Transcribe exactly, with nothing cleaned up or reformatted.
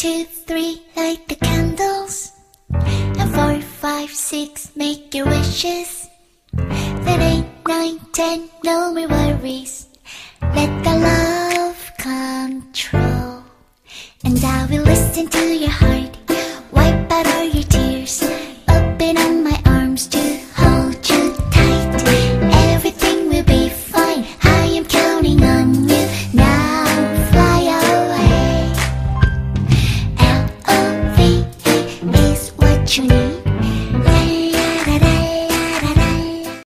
two, three, light the candles. And four, five, six, make your wishes. Then eight, nine, ten, no more worries. Let the love control. And I will listen to your heart.